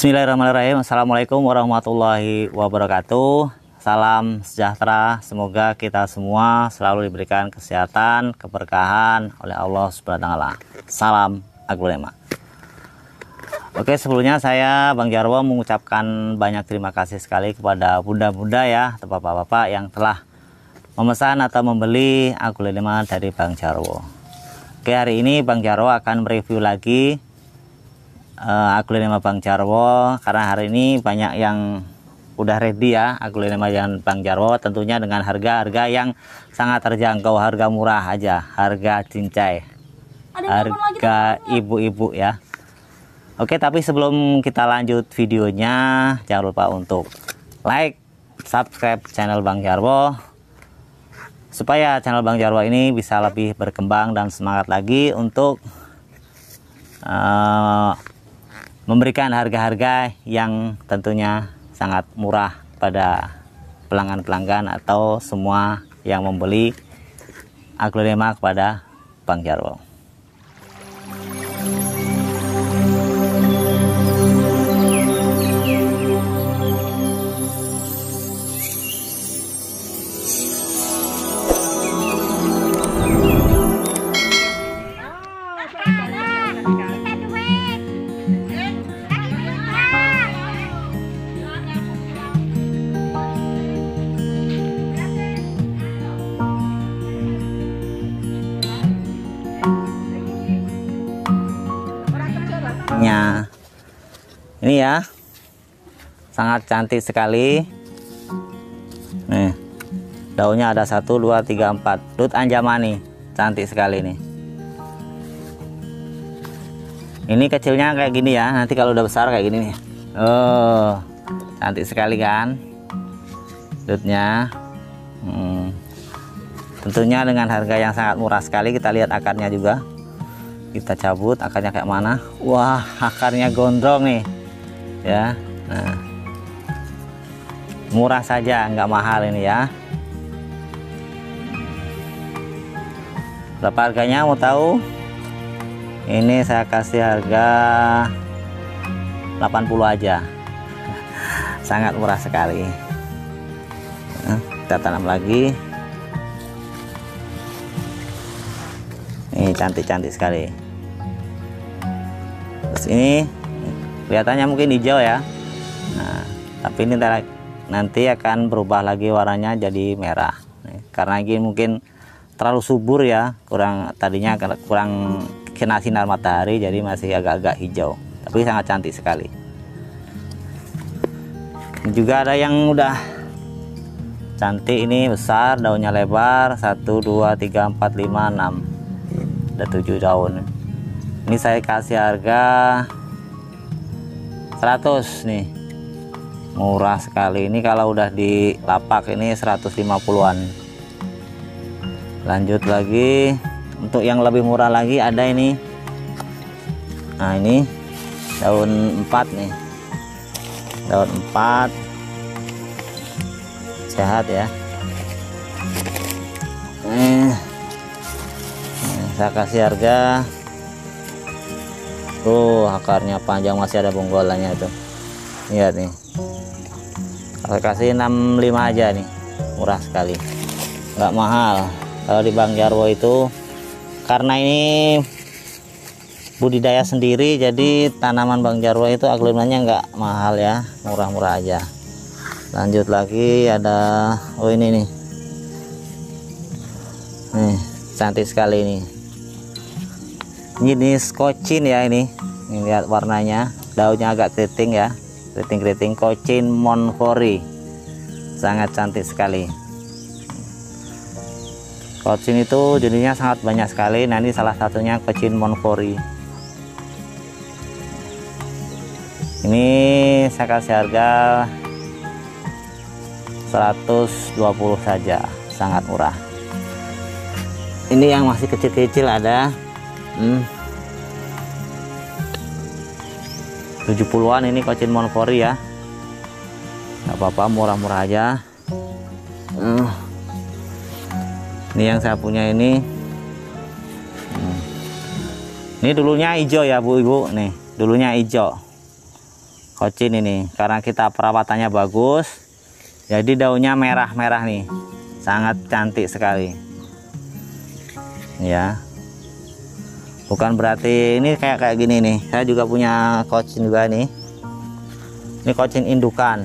Bismillahirrahmanirrahim. Assalamualaikum warahmatullahi wabarakatuh. Salam sejahtera. Semoga kita semua selalu diberikan kesehatan, keberkahan oleh Allah Subhanahu wa taala. Salam Agrolema. Oke, sebelumnya saya Bang Jarwo mengucapkan banyak terima kasih sekali kepada bunda-bunda ya, atau bapak-bapak yang telah memesan atau membeli Agrolema dari Bang Jarwo. Oke, hari ini Bang Jarwo akan mereview lagi Agrolema Bang Jarwo, karena hari ini banyak yang udah ready ya Agrolema yang Bang Jarwo, tentunya dengan harga-harga yang sangat terjangkau, harga murah aja, harga cincai, harga ibu-ibu ya. Oke, tapi sebelum kita lanjut videonya, jangan lupa untuk like, subscribe channel Bang Jarwo supaya channel Bang Jarwo ini bisa lebih berkembang dan semangat lagi untuk memberikan harga-harga yang tentunya sangat murah pada pelanggan-pelanggan atau semua yang membeli Agrolema kepada Bang Jarwo. Ini ya, sangat cantik sekali. Nih, daunnya ada 1, 2, 3, 4. Dut anjamani, cantik sekali nih. Ini kecilnya kayak gini ya, nanti kalau udah besar kayak gini nih. Oh, cantik sekali kan dutnya. Tentunya dengan harga yang sangat murah sekali. Kita lihat akarnya juga, kita cabut akarnya kayak mana. Wah, akarnya gondrong nih ya. Nah, murah saja, nggak mahal ini ya. Berapa harganya mau tahu? Ini saya kasih harga 80 aja. Sangat murah sekali. Nah, kita tanam lagi. Ini cantik-cantik sekali. Terus ini kelihatannya mungkin hijau ya. Nah, tapi ini nanti akan berubah lagi warnanya jadi merah. Karena ini mungkin terlalu subur ya, tadinya kurang kena sinar matahari, jadi masih agak-agak hijau. Tapi sangat cantik sekali. Ini juga ada yang udah cantik, ini besar, daunnya lebar, 1, 2, 3, 4, 5, 6. Ada 7 daun. Ini saya kasih harga 100 nih, murah sekali. Ini kalau udah di lapak ini 150-an. Lanjut lagi, untuk yang lebih murah lagi ada ini. Nah, ini daun 4 nih, daun 4 sehat ya. Saya kasih harga, akarnya panjang, masih ada bonggolannya itu. Lihat nih, saya kasih 65 aja nih, murah sekali, nggak mahal. Kalau di Bang Jarwo itu karena ini budidaya sendiri, jadi tanaman Bang Jarwo itu aglomerasinya nggak mahal ya, murah-murah aja. Lanjut lagi ada, ini nih, cantik sekali ini. Ini kocin ya, ini lihat warnanya, daunnya agak keriting ya, keriting-keriting. Kocin monfori, sangat cantik sekali. Kocin itu jenisnya sangat banyak sekali. Nah, ini salah satunya kocin monfori. Ini saya kasih harga 120 saja, sangat murah. Ini yang masih kecil-kecil ada 70-an, ini kocin monfori ya, nggak apa-apa, murah-murah aja. Ini yang saya punya ini. Ini dulunya hijau ya Bu Ibu, nih dulunya hijau. kocin ini, karena kita perawatannya bagus, jadi daunnya merah-merah nih, sangat cantik sekali ya. Bukan berarti ini kayak gini nih, saya juga punya kocin juga nih. Ini kocin indukan.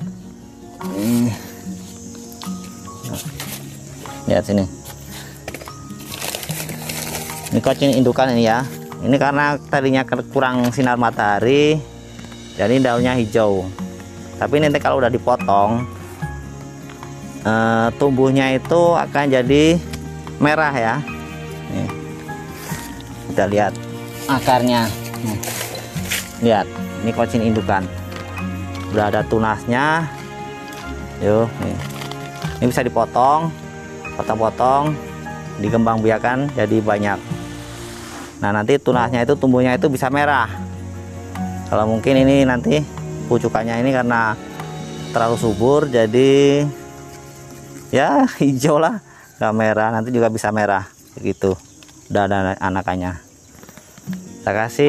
Lihat sini, ini kocin indukan ini ya. Ini karena tadinya kurang sinar matahari, jadi daunnya hijau. Tapi nanti kalau udah dipotong, tumbuhnya itu akan jadi merah ya. Nih, kita lihat akarnya. Lihat, ini kocin indukan, udah ada tunasnya. Yuk, nih. Ini bisa dipotong, potong-potong, dikembangbiakan jadi banyak. Nah, nanti tunasnya itu tumbuhnya itu bisa merah. Kalau mungkin ini nanti pucukannya ini karena terlalu subur, jadi ya hijau lah, nggak merah. Nanti juga bisa merah begitu. Udah ada anakannya. Kita kasih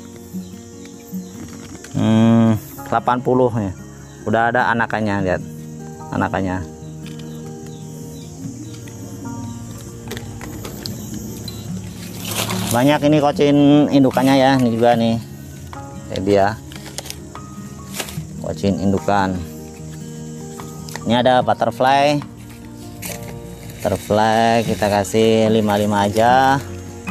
80 ya. Udah ada anakannya, lihat anakannya. Banyak ini kocin indukannya ya. Ini juga nih, dia kocin indukan. Ini ada butterfly kita kasih 55 aja.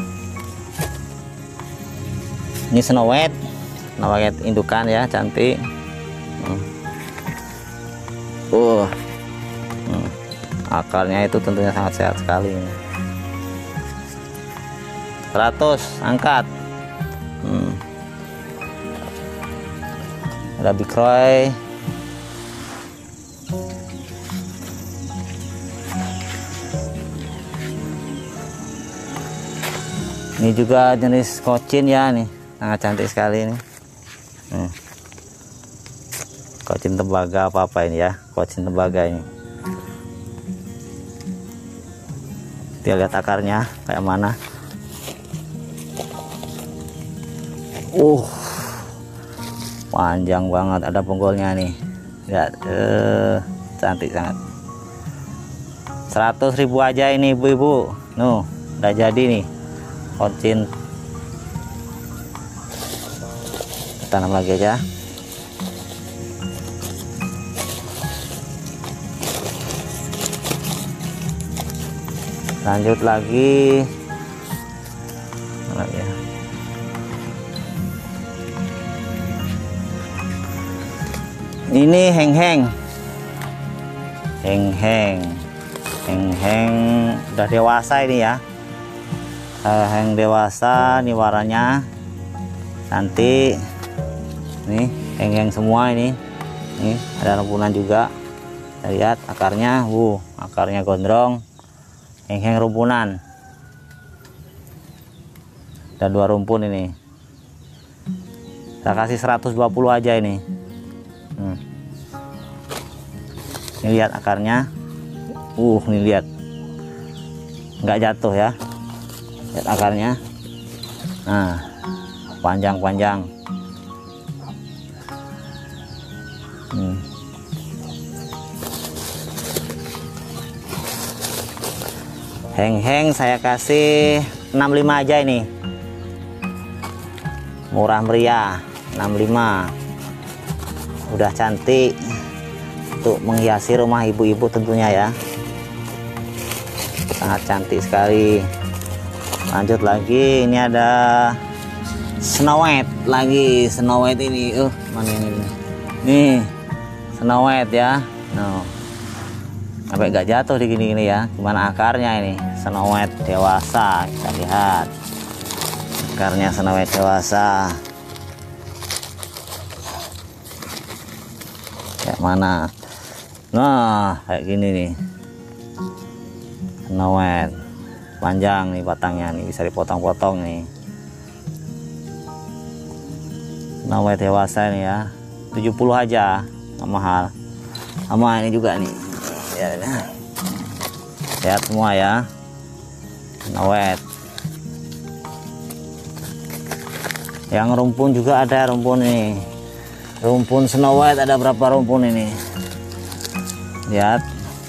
Ini snow white indukan ya, cantik. Akarnya itu tentunya sangat sehat sekali ini. 100 angkat. Ada Big Roy. Ini juga jenis kocin ya, nih sangat cantik sekali ini. Kocin tembaga apa ini ya, kocin tembaga ini. Kita lihat akarnya kayak mana. Panjang banget, ada ponggolnya nih. Lihat, cantik sangat. 100.000 aja ini ibu-ibu. Nuh, udah jadi nih kocin. Tanam lagi aja. Lanjut lagi. Ya. Ini heng-heng udah dewasa ini ya. Heng dewasa, ini warnanya cantik. Nih heng-heng semua ini. Nih ada rumpunan juga. Kita lihat akarnya, akarnya gondrong. Heng-heng rumpunan. Ada 2 rumpun ini. Kita kasih 120 aja ini. Ini lihat akarnya. Ini lihat. Nggak jatuh ya. Lihat akarnya. Nah, panjang-panjang. Heng-heng saya kasih 65 aja ini. Murah meriah, 65. Udah cantik untuk menghiasi rumah ibu-ibu tentunya ya. Sangat cantik sekali. Lanjut lagi, ini ada snow white lagi. Snow white ini, mana ini? Nih, snow white ya. Sampai gak jatuh di gini-gini ya. Gimana akarnya ini? Snow white dewasa, kita lihat. Akarnya snow white dewasa. Kayak mana? Nah, kayak gini nih. Snow white. Panjang nih batangnya nih, bisa dipotong-potong nih. Snow white dewasa nih ya. 70 aja, nggak mahal. Sama ini juga nih. Lihat semua ya. Snow white. Yang rumpun juga ada rumpun nih. Rumpun Snow White ada berapa rumpun ini? Lihat.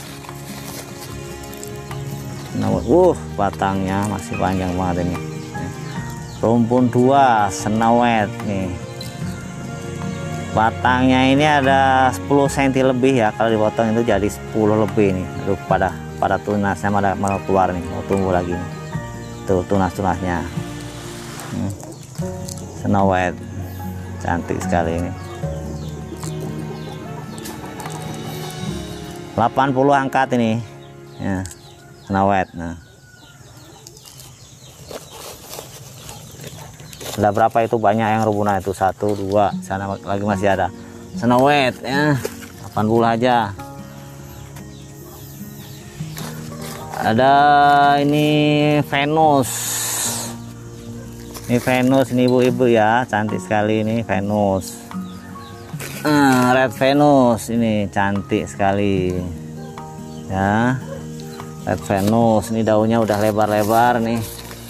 Batangnya masih panjang banget ini. Rumpun 2 Snow White nih. Batangnya ini ada 10 cm lebih ya, kalau dipotong itu jadi 10 lebih nih. Aduh, pada tunasnya malah keluar nih, mau tumbuh lagi nih. Tuh tunas-tunasnya. Snow White cantik sekali ini. 80 angkat ini ya, Snow White. Nah, ada berapa itu, banyak yang rubunan itu, 1 2 sana lagi masih ada Snow White ya, 80 aja. Ada ini Venus. Ini Venus ini ibu-ibu ya, cantik sekali ini Venus. Red Venus ini cantik sekali ya. Red Venus ini daunnya udah lebar-lebar nih.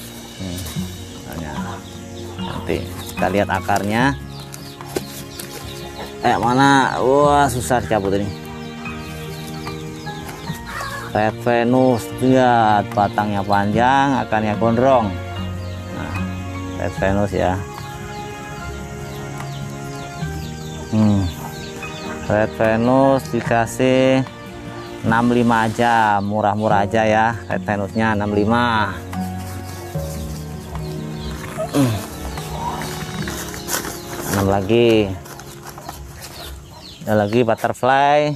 Cantik. Kita lihat akarnya. Mana? Wah, susah cabut ini. Red Venus, lihat batangnya panjang, akarnya gondrong. Nah, Red Venus ya. Red Venus dikasih 65 aja, murah-murah aja ya. Red Venusnya 65. Tanam lagi. Ada lagi butterfly.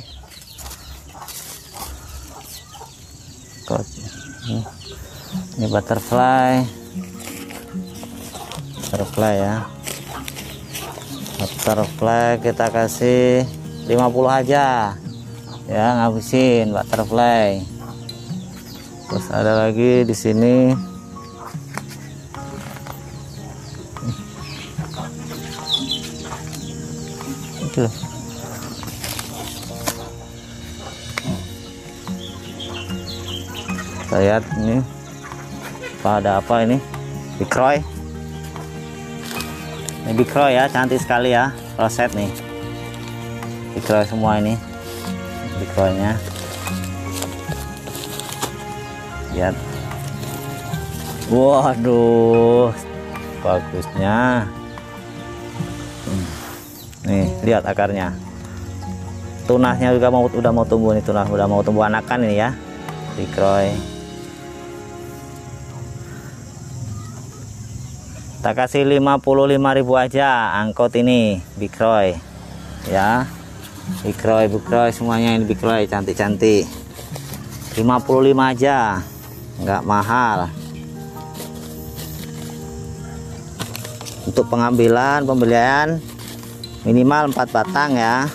Ini butterfly. Butterfly ya. Butterfly kita kasih 50 aja ya, ngabisin butterfly. Terus ada lagi di sini itu. Kita lihat ini ada apa ini, Bikroy. Ini Bikroy ya, cantik sekali ya, roset nih. Bikroy semua ini, Bikroynya. Lihat. Waduh, bagusnya. Nih, lihat akarnya. Tunasnya juga udah mau tumbuh nih, tunas udah mau tumbuh anakan ini ya. Bikroy. Kita kasih 55.000 aja angkot ini Bikroy ya. Bikroy semuanya ini Bikroy, cantik-cantik. 55 aja, nggak mahal. Untuk pembelian minimal 4 batang ya,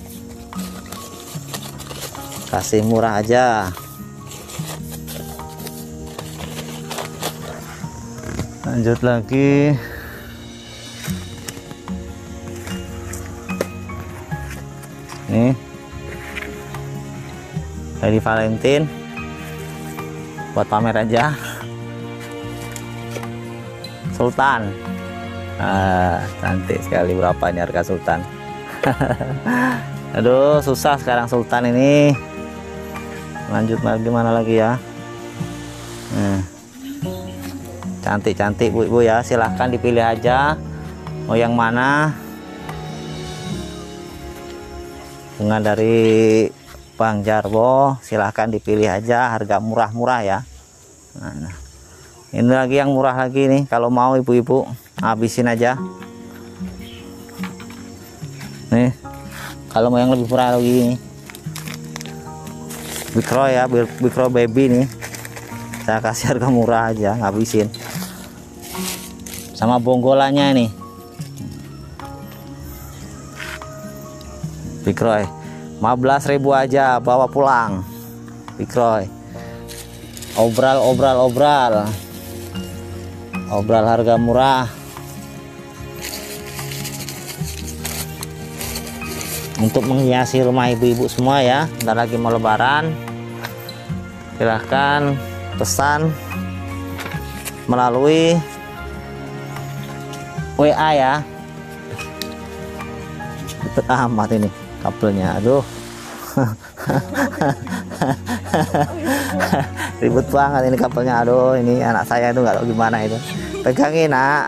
kasih murah aja. Lanjut lagi. Nih, Lady Valentine buat pamer aja. Sultan, cantik sekali. Berapa ini harga Sultan? Aduh, susah sekarang Sultan ini. Lanjut lagi, mana lagi ya? Cantik-cantik bu ya, silahkan dipilih aja mau yang mana. Bunga dari Bang Jarwo, silahkan dipilih aja, harga murah-murah ya. Nah, ini lagi yang murah lagi nih, kalau mau ibu-ibu habisin aja nih. Kalau mau yang lebih murah lagi nih, Bikroy ya, Bikroy baby nih, saya kasih harga murah aja, ngabisin. Sama bonggolanya nih, Bikroy 15.000 aja, bawa pulang. Bikroy obral harga murah. Untuk menghiasi rumah ibu-ibu semua ya, bentar lagi mau lebaran. Silahkan pesan melalui WA ya, ribet amat ini kabelnya, aduh. Ribet banget ini kabelnya, aduh. Ini anak saya itu nggak tahu gimana itu, pegangin nak.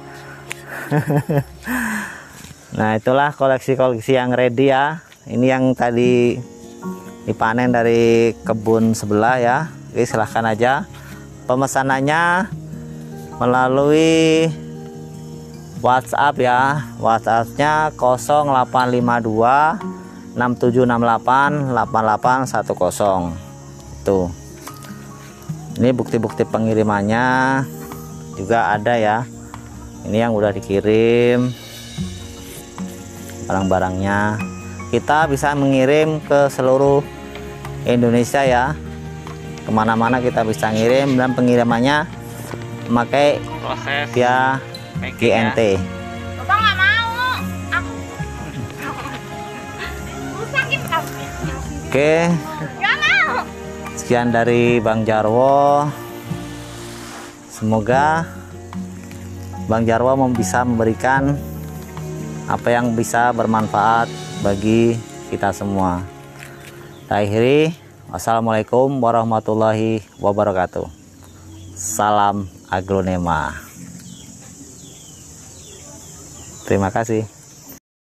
Nah, itulah koleksi-koleksi yang ready ya. Ini yang tadi dipanen dari kebun sebelah ya. Oke, silahkan aja. Pemesanannya melalui WhatsApp ya. WhatsAppnya 0852 6768 8810. Tuh. Ini bukti-bukti pengirimannya juga ada ya. Ini yang udah dikirim barang-barangnya. Kita bisa mengirim ke seluruh Indonesia ya, kemana-mana kita bisa ngirim, dan pengirimannya memakai proses via GNT. Bapak nggak mau, aku rusakin kamu. Oke, Nggak mau. sekian dari Bang Jarwo. Semoga Bang Jarwo bisa memberikan apa yang bisa bermanfaat bagi kita semua. Akhiri, wassalamualaikum warahmatullahi wabarakatuh. Salam Agronema. Terima kasih.